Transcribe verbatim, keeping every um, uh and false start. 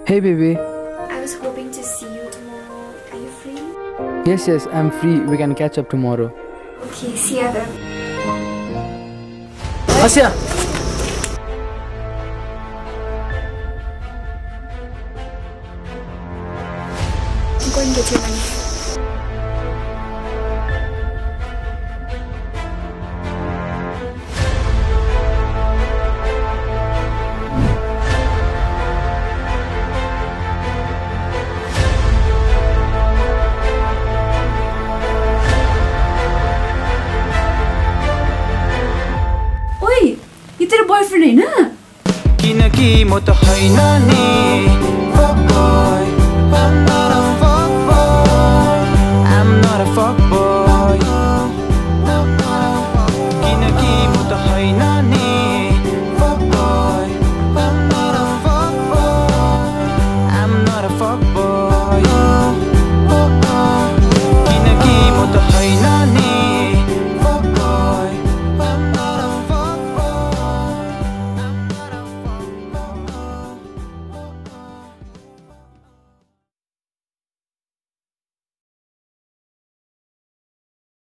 Hey baby. I was hoping to see you tomorrow. Are you free? Yes, yes, I'm free. We can catch up tomorrow. Okay, see ya then. Asya! Go and get your money. ये तेरो boyfriend है ना? किनकि म त हैन नि fuckboy I'm not a fuckboy I'm not a fuckboy किनकि म त हैन नि fuckboy I'm not a fuckboy I'm not a fuckboy